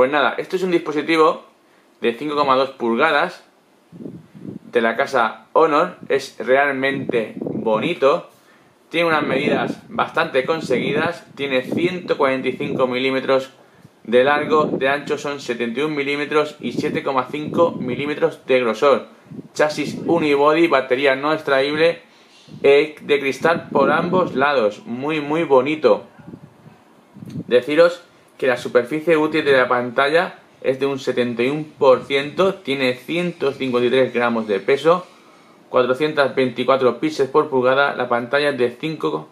Pues nada, esto es un dispositivo de 5,2 pulgadas de la casa Honor. Es realmente bonito. Tiene unas medidas bastante conseguidas. Tiene 145 milímetros de largo, de ancho son 71 milímetros y 7,5 milímetros de grosor. Chasis unibody, batería no extraíble, de cristal por ambos lados. Muy bonito. Deciros que la superficie útil de la pantalla es de un 71%, tiene 153 gramos de peso, 424 píxeles por pulgada, la pantalla es de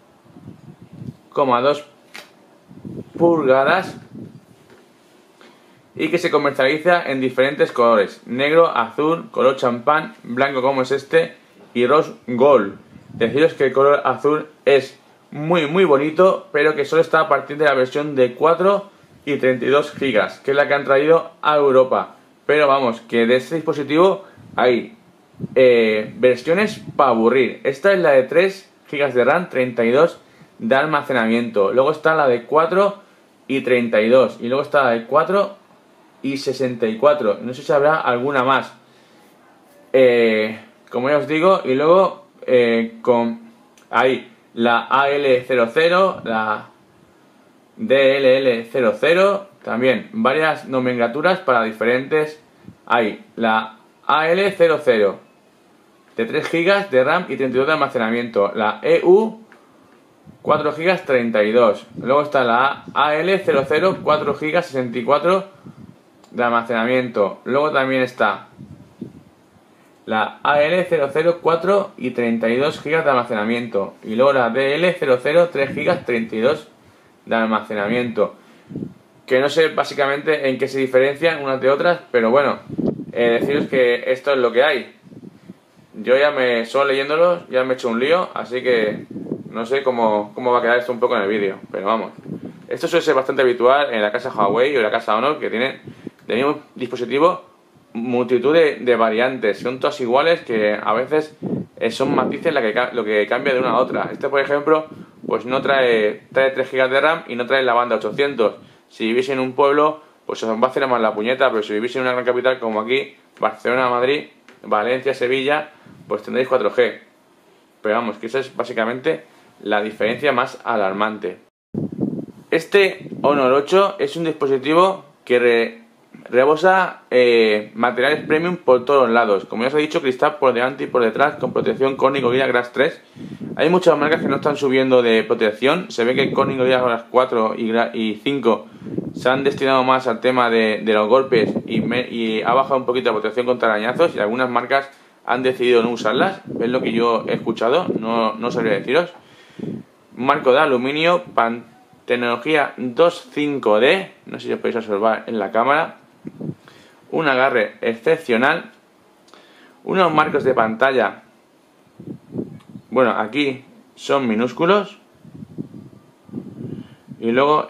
5,2 pulgadas y que se comercializa en diferentes colores: negro, azul, color champán, blanco como es este y rose gold. Deciros que el color azul es muy bonito, pero que solo está a partir de la versión de 4 y 32 gigas, que es la que han traído a Europa. Pero vamos, que de este dispositivo hay versiones para aburrir. Esta es la de 3 gigas de RAM, 32 de almacenamiento. Luego está la de 4 y 32. Y luego está la de 4 y 64. No sé si habrá alguna más. Como ya os digo, y luego con ahí la AL00, la DLL00, también varias nomenclaturas para diferentes. Hay la AL00 de 3 GB de RAM y 32 de almacenamiento, la EU 4 GB 32, luego está la AL00 4 GB 64 de almacenamiento, luego también está la AL00 4 y 32 GB de almacenamiento y luego la DL00 3 GB 32 de almacenamiento, que no sé básicamente en qué se diferencian unas de otras, pero bueno, deciros que esto es lo que hay. Yo solo leyéndolo ya me he hecho un lío, así que no sé cómo va a quedar esto un poco en el vídeo, pero vamos. Esto suele ser bastante habitual en la casa Huawei o en la casa Honor, que tienen del mismo dispositivo multitud de variantes. Son todas iguales, que a veces son matices lo que cambia de una a otra. Este, por ejemplo, pues no trae 3 GB de RAM y no trae la banda 800. Si vivís en un pueblo, pues os va a hacer más la puñeta, pero si vivís en una gran capital como aquí, Barcelona, Madrid, Valencia, Sevilla, pues tendréis 4G. Pero vamos, que esa es básicamente la diferencia más alarmante. Este Honor 8 es un dispositivo que rebosa materiales premium por todos los lados. Como ya os he dicho, cristal por delante y por detrás con protección Corning Gorilla Glass 3. Hay muchas marcas que no están subiendo de protección. Se ve que Corning Gorilla Glass 4 y 5 se han destinado más al tema de los golpes y ha bajado un poquito la protección contra arañazos, y algunas marcas han decidido no usarlas. Es lo que yo he escuchado, no sabría deciros. Marco de aluminio, tecnología 2.5D, no sé si os podéis observar en la cámara. Un agarre excepcional. Unos marcos de pantalla, bueno, aquí son minúsculos. Y luego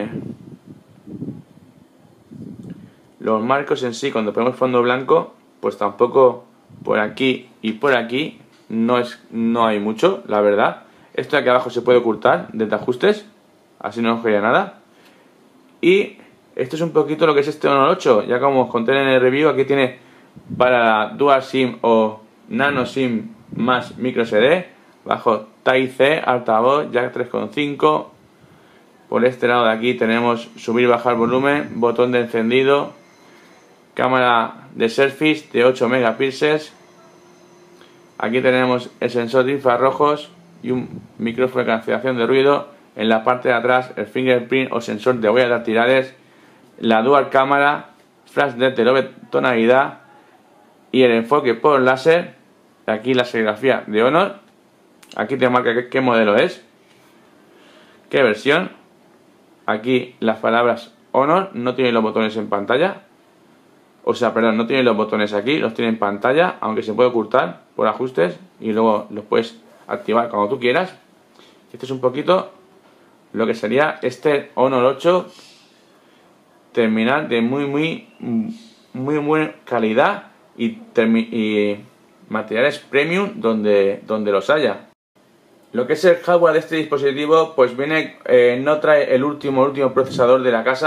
los marcos en sí, cuando ponemos fondo blanco, pues tampoco por aquí y por aquí no hay mucho, la verdad. Esto de aquí abajo se puede ocultar desde ajustes, así no os vería nada. Y esto es un poquito lo que es este Honor 8. Ya como os conté en el review, aquí tiene para Dual SIM o Nano SIM más micro SD, bajo Type-C, altavoz, jack 3.5. Por este lado de aquí tenemos subir y bajar volumen, botón de encendido, cámara de selfies de 8 megapíxeles. Aquí tenemos el sensor de infrarrojos y un micrófono de cancelación de ruido. En la parte de atrás el fingerprint o sensor de huellas dactilares, la dual cámara, flash LED de doble tonalidad y el enfoque por láser. Aquí la serigrafía de Honor. Aquí te marca qué modelo es, qué versión. Aquí las palabras Honor, no tiene los botones en pantalla. O sea, perdón, no tiene los botones aquí, los tiene en pantalla, aunque se puede ocultar por ajustes y luego los puedes activar cuando tú quieras. Este es un poquito lo que sería este Honor 8 terminal de muy buena calidad y materiales premium donde los haya. Lo que es el hardware de este dispositivo, pues viene, no trae el último procesador de la casa,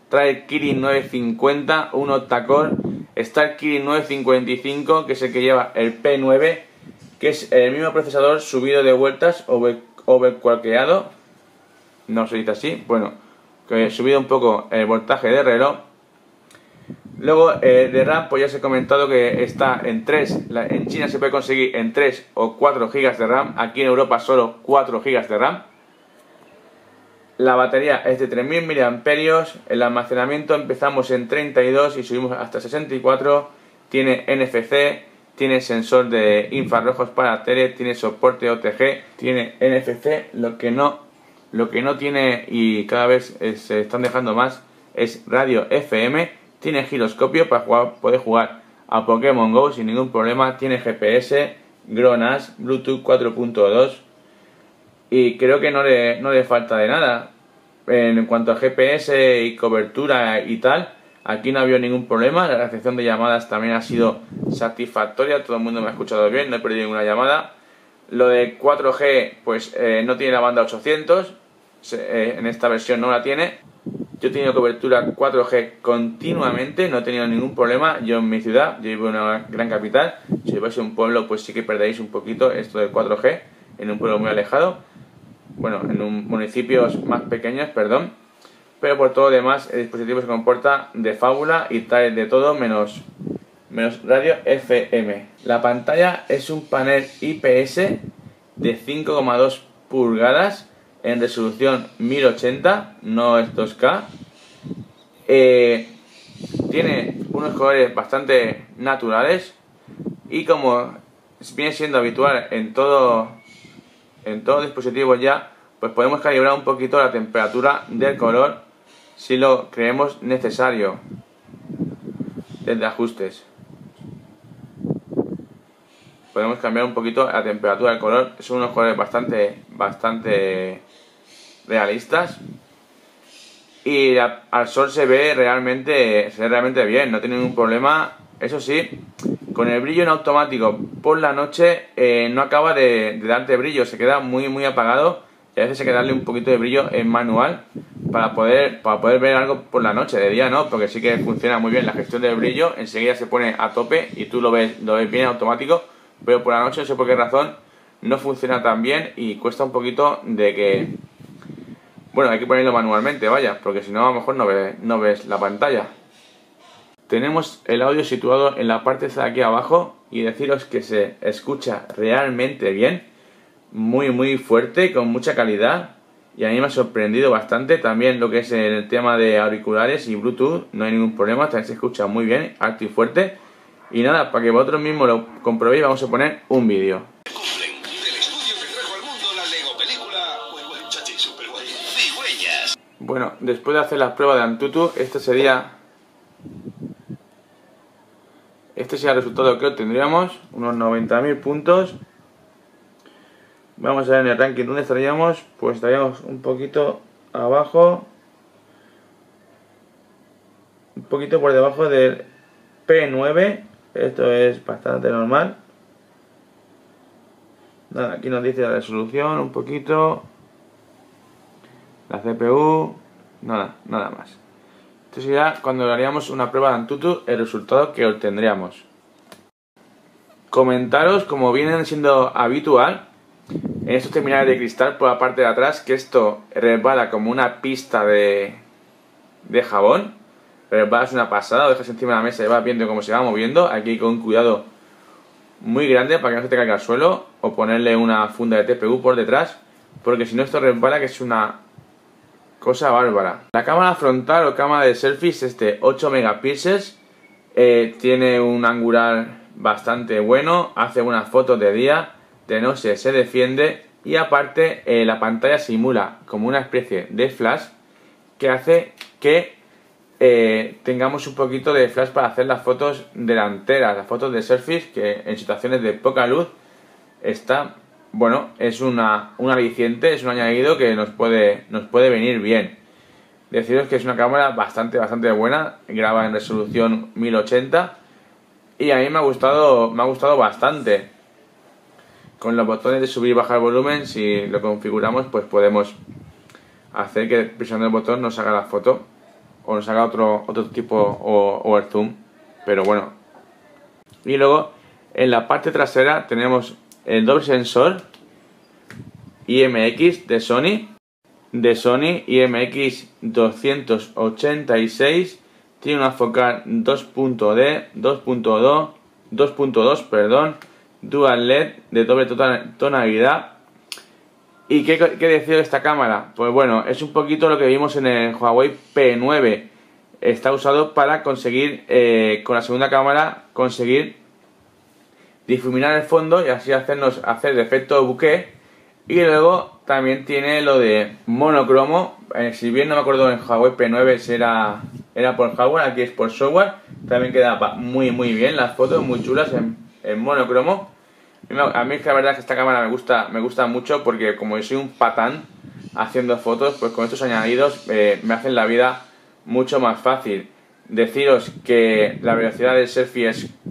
trae Kirin 950, un octa-core. Está el Kirin 955, que es el que lleva el P9, que es el mismo procesador subido de vueltas, overclockeado, no se dice así, bueno, que subido un poco el voltaje de reloj. Luego de RAM, pues ya os he comentado que está en 3, en China se puede conseguir en 3 o 4 GB de RAM, aquí en Europa solo 4 GB de RAM. La batería es de 3000 mAh, el almacenamiento empezamos en 32 y subimos hasta 64, tiene NFC, tiene sensor de infrarrojos para tele, tiene soporte OTG, tiene NFC, lo que no tiene y cada vez se están dejando más es radio FM, tiene giroscopio para poder jugar a Pokémon GO sin ningún problema, tiene GPS, GLONASS, Bluetooth 4.2 y creo que no le falta de nada. En cuanto a GPS y cobertura y tal, aquí no ha habido ningún problema, la recepción de llamadas también ha sido satisfactoria, todo el mundo me ha escuchado bien, no he perdido ninguna llamada. Lo de 4G, pues no tiene la banda 800, en esta versión no la tiene. Yo he tenido cobertura 4G continuamente, no he tenido ningún problema. Yo en mi ciudad, yo vivo en una gran capital, si vais a un pueblo pues sí que perdéis un poquito esto del 4G, en un pueblo muy alejado. Bueno, en municipios más pequeños, perdón, pero por todo lo demás el dispositivo se comporta de fábula y trae de todo menos radio FM. La pantalla es un panel IPS de 5,2 pulgadas en resolución 1080, no es 2K. Tiene unos colores bastante naturales y como viene siendo habitual en todos los dispositivos ya, pues podemos calibrar un poquito la temperatura del color si lo creemos necesario desde ajustes. Podemos cambiar un poquito la temperatura del color, son unos colores bastante realistas y al sol se ve realmente bien, no tiene ningún problema. Eso sí, con el brillo en automático por la noche no acaba de darte brillo, se queda muy apagado y a veces hay que darle un poquito de brillo en manual para poder ver algo por la noche. De día no, porque sí que funciona muy bien la gestión del brillo, enseguida se pone a tope y tú lo ves bien automático, pero por la noche no sé por qué razón no funciona tan bien y cuesta un poquito de que... Bueno, hay que ponerlo manualmente, vaya, porque si no a lo mejor no ves la pantalla. Tenemos el audio situado en la parte de aquí abajo y deciros que se escucha realmente bien, muy fuerte, con mucha calidad y a mí me ha sorprendido bastante. También lo que es el tema de auriculares y Bluetooth, no hay ningún problema, también se escucha muy bien, alto y fuerte. Y nada, para que vosotros mismos lo comprobéis vamos a poner un vídeo. Bueno, después de hacer las pruebas de Antutu, este sería el resultado que obtendríamos, unos 90.000 puntos. Vamos a ver en el ranking dónde estaríamos, pues estaríamos un poquito abajo, un poquito por debajo del P9, esto es bastante normal. Nada, aquí nos dice la resolución un poquito, la CPU, nada más. Esto sería cuando haríamos una prueba de Antutu, el resultado que obtendríamos. Comentaros, como viene siendo habitual, en estos terminales de cristal por la parte de atrás, que esto resbala como una pista de jabón. Resbala, es una pasada, lo dejas encima de la mesa y vas viendo cómo se va moviendo. Aquí con un cuidado muy grande para que no se te caiga al suelo, o ponerle una funda de TPU por detrás, porque si no esto resbala, que es una cosa bárbara. La cámara frontal o cámara de selfies es de 8 megapíxeles, tiene un angular bastante bueno, hace unas fotos de día, de noche se defiende y aparte la pantalla simula como una especie de flash que hace que tengamos un poquito de flash para hacer las fotos delanteras, las fotos de selfies, que en situaciones de poca luz está, bueno, es un aliciente, es un añadido que nos puede venir bien. Deciros que es una cámara bastante buena, graba en resolución 1080 y a mí me ha gustado bastante. Con los botones de subir y bajar volumen, si lo configuramos, pues podemos hacer que presionando el botón nos haga la foto o nos haga otro tipo o el zoom, pero bueno. Y luego en la parte trasera tenemos el doble sensor IMX de Sony IMX 286. Tiene una focal 2.2, perdón, Dual LED de doble tonalidad. ¿Y qué decir de esta cámara? Pues bueno, es un poquito lo que vimos en el Huawei P9. Está usado para conseguir, con la segunda cámara, conseguir difuminar el fondo y así hacer de efecto bokeh. Y luego también tiene lo de monocromo. Si bien no me acuerdo en Huawei P9 si era por hardware, aquí es por software. También queda muy bien las fotos, muy chulas en monocromo. A mí es que la verdad es que esta cámara me gusta mucho porque como yo soy un patán haciendo fotos, pues con estos añadidos me hacen la vida mucho más fácil. Deciros que la velocidad del selfie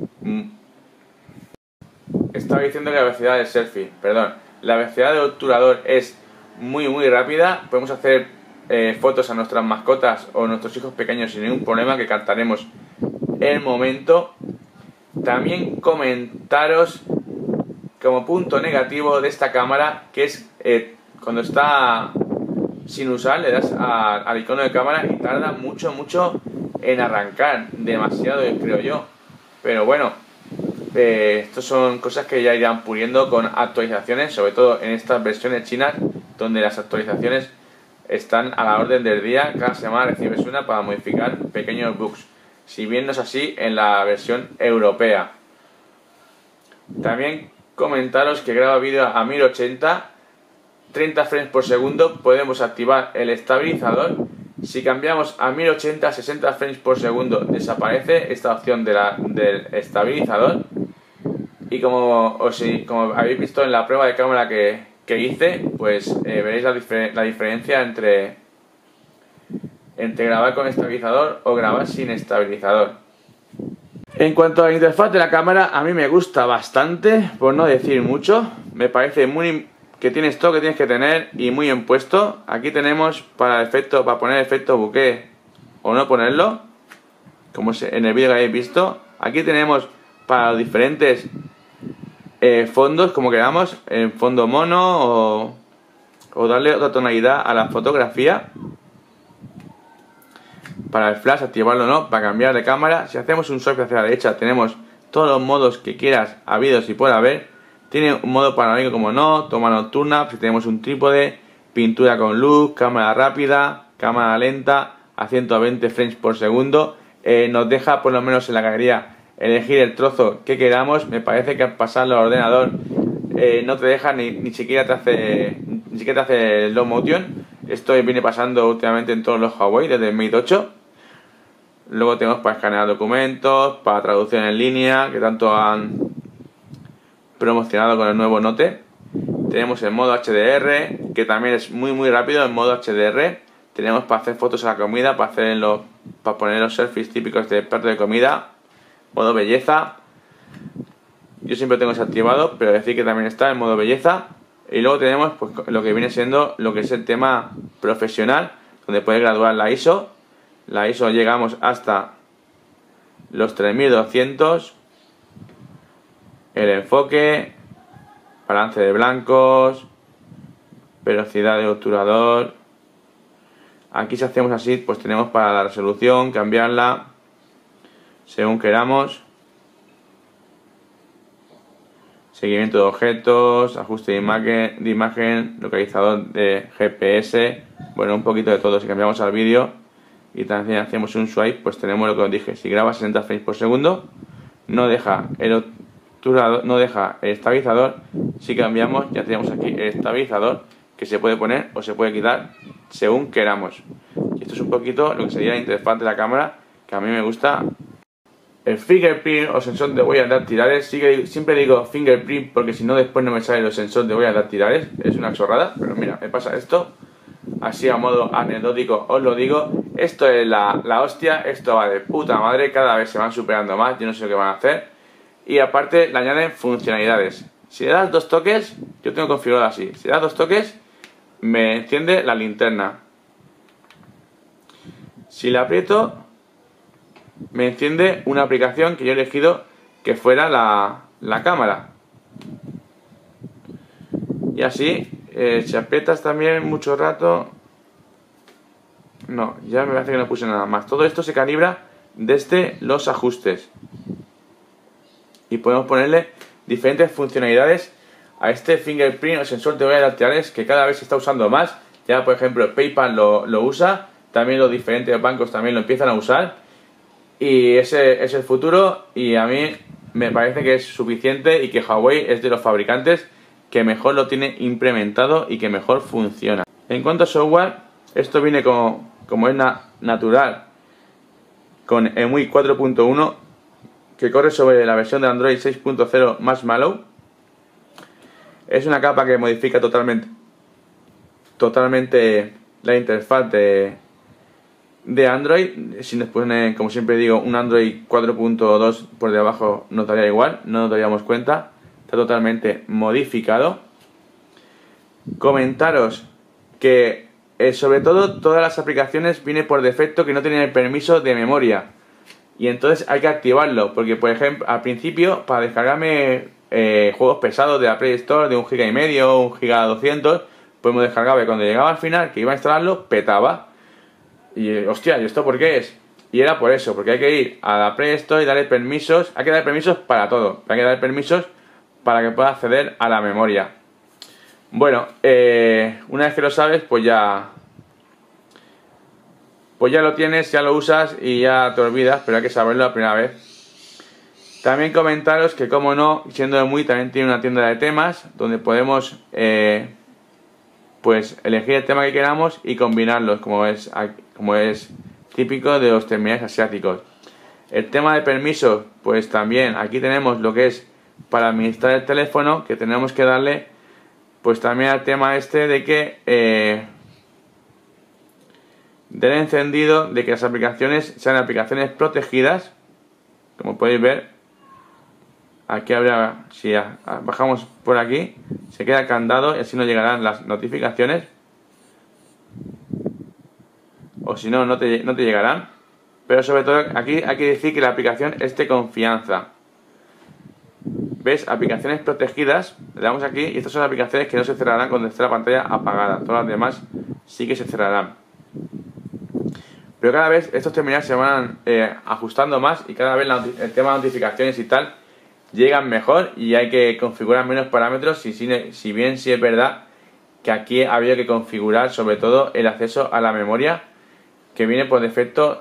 Estaba diciendo que la velocidad del selfie, perdón. La velocidad del obturador es muy rápida. Podemos hacer fotos a nuestras mascotas o a nuestros hijos pequeños sin ningún problema, que captaremos el momento. También comentaros como punto negativo de esta cámara, que es cuando está sin usar, le das al icono de cámara y tarda mucho en arrancar, demasiado creo yo, pero bueno, estos son cosas que ya irán puliendo con actualizaciones, sobre todo en estas versiones chinas, donde las actualizaciones están a la orden del día. Cada semana recibes una para modificar pequeños bugs, si bien no es así en la versión europea. También comentaros que graba vídeo a 1080, 30 frames por segundo. Podemos activar el estabilizador. Si cambiamos a 1080, 60 frames por segundo, desaparece esta opción del estabilizador. Y como habéis visto en la prueba de cámara que hice, pues veréis la diferencia entre grabar con estabilizador o grabar sin estabilizador. En cuanto a la interfaz de la cámara, a mí me gusta bastante, por no decir mucho. Me parece que tienes todo lo que tienes que tener y muy bien puesto. Aquí tenemos para poner efecto bokeh o no ponerlo, como en el vídeo que habéis visto. Aquí tenemos para los diferentes fondos, como queramos, en fondo mono o darle otra tonalidad a la fotografía. Para el flash, activarlo o no, para cambiar de cámara. Si hacemos un swipe hacia la derecha, tenemos todos los modos que quieras, habidos y por haber. Tiene un modo panorámico como no, toma nocturna, si tenemos un trípode, pintura con luz, cámara rápida, cámara lenta, a 120 frames por segundo. Nos deja, por lo menos en la galería, elegir el trozo que queramos. Me parece que al pasarlo al ordenador no te deja ni siquiera te hace el slow motion. Esto viene pasando últimamente en todos los Huawei desde el Mate 8. Luego tenemos para escanear documentos, para traducción en línea, que tanto han promocionado con el nuevo Note. Tenemos el modo HDR, que también es muy rápido en modo HDR. Tenemos para hacer fotos a la comida, para poner los selfies típicos de plato de comida. Modo belleza. Yo siempre tengo desactivado, pero decir que también está en modo belleza. Y luego tenemos pues lo que viene siendo lo que es el tema profesional, donde puedes graduar la ISO. La ISO llegamos hasta los 3200. El enfoque, balance de blancos, velocidad de obturador. Aquí si hacemos así, pues tenemos para la resolución, cambiarla según queramos. Seguimiento de objetos, ajuste de imagen, localizador de GPS, bueno, un poquito de todo. Si cambiamos al vídeo y también hacemos un swipe, pues tenemos lo que os dije. Si graba 60 frames por segundo, no deja el estabilizador. Si cambiamos, ya tenemos aquí el estabilizador, que se puede poner o se puede quitar según queramos. Y esto es un poquito lo que sería la interfaz de la cámara, que a mí me gusta. El fingerprint o sensor de huellas dactilares, siempre digo fingerprint porque si no después no me salen los sensores de huellas dactilares. Es una chorrada, pero mira, me pasa esto. Así a modo anecdótico os lo digo. Esto es la hostia, esto va de puta madre, cada vez se van superando más, yo no sé lo que van a hacer. Y aparte le añaden funcionalidades. Si le das 2 toques, yo tengo configurado así, si le das 2 toques me enciende la linterna. Si la aprieto, me enciende una aplicación que yo he elegido que fuera la cámara. Y así, si aprietas también mucho rato... No, ya me parece que no puse nada más. Todo esto se calibra desde los ajustes. Y podemos ponerle diferentes funcionalidades a este fingerprint o sensor de huellas dactilares que cada vez se está usando más. Ya por ejemplo PayPal lo usa, también los diferentes bancos también lo empiezan a usar. Y ese es el futuro y a mí me parece que es suficiente y que Huawei es de los fabricantes que mejor lo tiene implementado y que mejor funciona. En cuanto a software, esto viene como es natural con EMUI 4.1 que corre sobre la versión de Android 6.0 Marshmallow. Es una capa que modifica totalmente la interfaz de Android. Si nos ponen, como siempre digo, un Android 4.2 por debajo nos daría igual, no nos daríamos cuenta. Está totalmente modificado. Comentaros que sobre todo todas las aplicaciones viene por defecto que no tienen el permiso de memoria. Y entonces hay que activarlo, porque por ejemplo al principio para descargarme juegos pesados de la Play Store de 1,5 GB, 1,2 GB, pues me descargaba y cuando llegaba al final que iba a instalarlo petaba. Y hostia, ¿y esto por qué es? Y era por eso, porque hay que ir a la Play Store y darle permisos. Hay que dar permisos para todo, hay que dar permisos para que pueda acceder a la memoria. Bueno, una vez que lo sabes, pues ya lo tienes, ya lo usas y ya te olvidas, pero hay que saberlo la primera vez. También comentaros que, como no, siendo EMUI también tiene una tienda de temas donde podemos pues elegir el tema que queramos y combinarlos, como es típico de los terminales asiáticos. El tema de permisos, pues también aquí tenemos lo que es para administrar el teléfono, que tenemos que darle pues también al tema este de que del encendido, de que las aplicaciones sean aplicaciones protegidas. Como podéis ver, aquí habrá, si bajamos por aquí, se queda el candado y así nos llegarán las notificaciones, o si no, no te llegarán. Pero sobre todo aquí hay que decir que la aplicación es de confianza. ¿Ves? Aplicaciones protegidas, le damos aquí y estas son aplicaciones que no se cerrarán cuando esté la pantalla apagada. Todas las demás sí que se cerrarán. Pero cada vez estos terminales se van ajustando más y cada vez el tema de notificaciones y tal llegan mejor y hay que configurar menos parámetros. Si bien sí es verdad que aquí había que configurar sobre todo el acceso a la memoria, que viene por defecto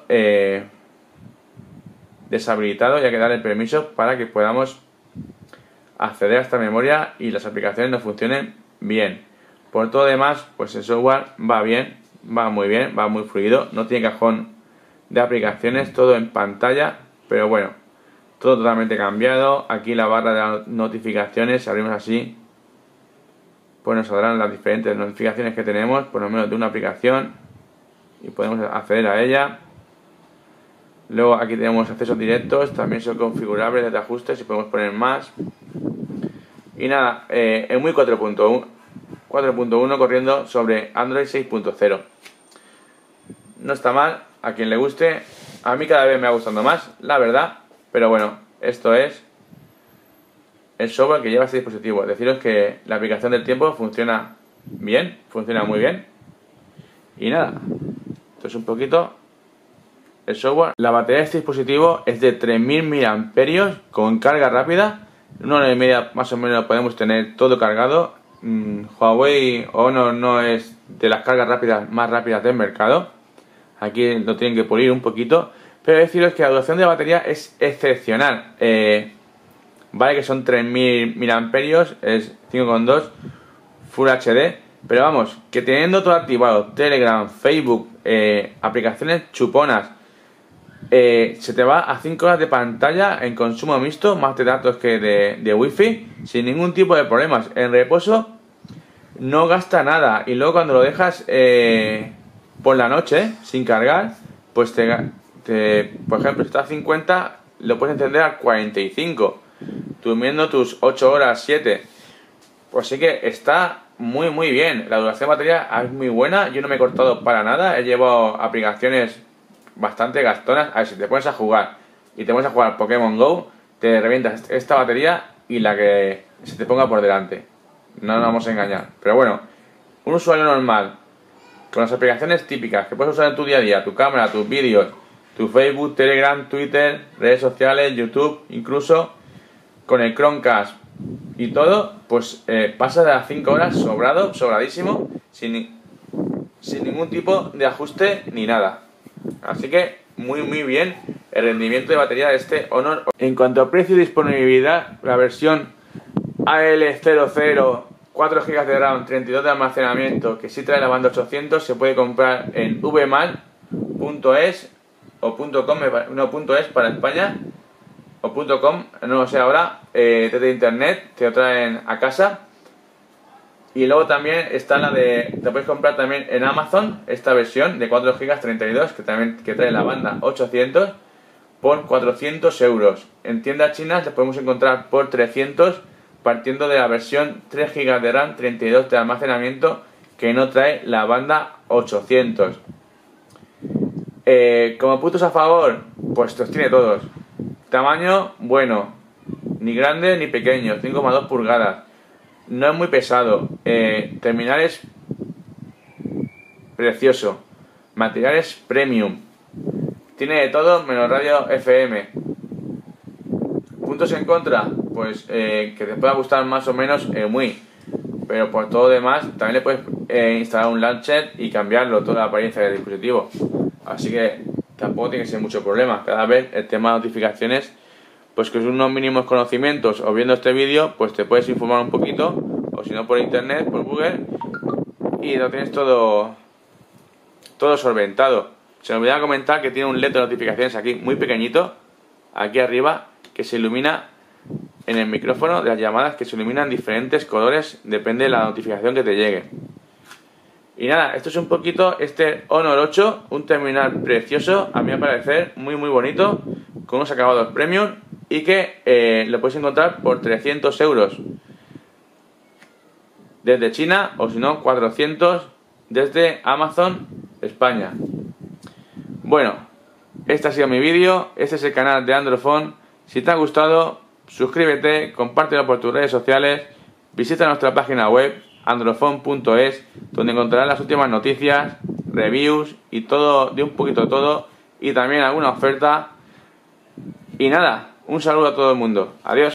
deshabilitado, y hay que darle permiso para que podamos acceder a esta memoria y las aplicaciones nos funcionen bien. Por todo demás, pues el software va bien, va muy bien, va muy fluido, no tiene cajón de aplicaciones, todo en pantalla, pero bueno, todo totalmente cambiado. Aquí la barra de las notificaciones, si abrimos así, pues nos saldrán las diferentes notificaciones que tenemos, por lo menos de una aplicación, y podemos acceder a ella. Luego aquí tenemos accesos directos, también son configurables desde ajustes y podemos poner más. Y nada, EMUI 4.1 corriendo sobre Android 6.0. No está mal, a quien le guste. A mí cada vez me va gustando más, la verdad. Pero bueno, esto es el software que lleva este dispositivo. Deciros que la aplicación del tiempo funciona bien, funciona muy bien. Y nada, esto es un poquito el software. La batería de este dispositivo es de 3000 mAh con carga rápida. En una hora y media más o menos podemos tener todo cargado. Huawei Honor no es de las cargas rápidas más rápidas del mercado. Aquí lo tienen que pulir un poquito. Pero deciros que la duración de la batería es excepcional. Vale que son 3000 mAh, es 5,2 Full HD. Pero vamos, que teniendo todo activado, Telegram, Facebook, aplicaciones chuponas, se te va a 5 horas de pantalla en consumo mixto, más de datos que de wifi, sin ningún tipo de problemas. En reposo no gasta nada. Y luego cuando lo dejas por la noche, sin cargar, pues por ejemplo, si está a 50, lo puedes encender a 45, durmiendo tus 8 horas, 7. Pues sí que está muy bien. La duración de batería es muy buena. Yo no me he cortado para nada. He llevado aplicaciones bastante gastonas. A ver, si te pones a jugar y te pones a jugar Pokémon GO, te revientas esta batería y la que se te ponga por delante. No nos vamos a engañar. Pero bueno, un usuario normal, con las aplicaciones típicas que puedes usar en tu día a día, tu cámara, tus vídeos, tu Facebook, Telegram, Twitter, redes sociales, YouTube, incluso con el Chromecast y todo, pues pasa de las 5 horas sobradísimo, sin ningún tipo de ajuste ni nada. Así que muy bien el rendimiento de batería de este Honor. En cuanto a precio y disponibilidad, la versión AL00, 4 GB de RAM, 32 de almacenamiento, que sí trae la banda 800, se puede comprar en vmal.es o .com, no, .es para España, o .com, no lo sé ahora, desde internet, te lo traen a casa. Y luego también está la de, te puedes comprar también en Amazon, esta versión de 4 GB 32, que trae la banda 800, por 400 euros. En tiendas chinas las podemos encontrar por 300, partiendo de la versión 3 GB de RAM, 32 de almacenamiento, que no trae la banda 800. Como puntos a favor, pues los tiene todos. Tamaño, bueno, ni grande ni pequeño, 5,2 pulgadas. No es muy pesado. Terminales, precioso. Materiales premium. Tiene de todo menos radio FM. Puntos en contra, pues que te pueda gustar más o menos muy. Pero por todo demás, también le puedes instalar un launcher y cambiarlo, toda la apariencia del dispositivo. Así que tampoco tiene que ser mucho problema. Cada vez el tema de notificaciones, pues que son unos mínimos conocimientos, o viendo este vídeo, pues te puedes informar un poquito, o si no por internet, por Google, y lo tienes todo solventado. Se me olvidaba comentar que tiene un LED de notificaciones aquí muy pequeñito, aquí arriba, que se ilumina en el micrófono de las llamadas, que se iluminan diferentes colores, depende de la notificación que te llegue. Y nada, esto es un poquito este Honor 8, un terminal precioso, a mi parecer, muy bonito, con unos acabados premium, y que lo puedes encontrar por 300 euros desde China, o si no 400 desde Amazon España. Bueno, este ha sido mi vídeo, este es el canal de Androphone. Si te ha gustado, suscríbete, compártelo por tus redes sociales, visita nuestra página web androphone.es, donde encontrarás las últimas noticias, reviews y todo, de un poquito de todo, y también alguna oferta. Y nada, un saludo a todo el mundo. Adiós.